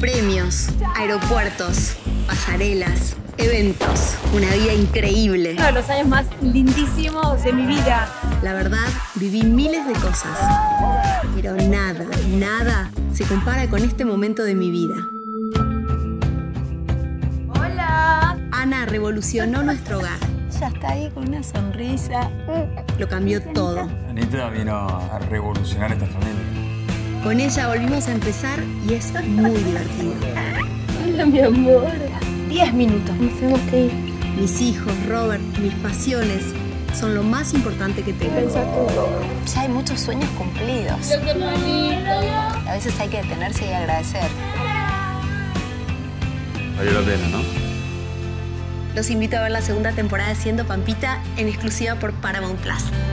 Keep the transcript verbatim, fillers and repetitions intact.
Premios, aeropuertos, pasarelas, eventos. Una vida increíble. Uno de los años más lindísimos de mi vida. La verdad, viví miles de cosas. Pero nada, nada se compara con este momento de mi vida. ¡Hola! Ana revolucionó nuestro hogar. Ya está ahí con una sonrisa. Lo cambió todo. Anita vino a revolucionar esta familia. Con ella volvimos a empezar y es muy divertido. Hola, mi amor. Diez minutos, nos tenemos que ir. Mis hijos, Robert, mis pasiones son lo más importante que tengo. Ya hay muchos sueños cumplidos. A veces hay que detenerse y agradecer. Valió la pena, ¿no? Los invito a ver la segunda temporada de Siendo Pampita en exclusiva por Paramount Plus.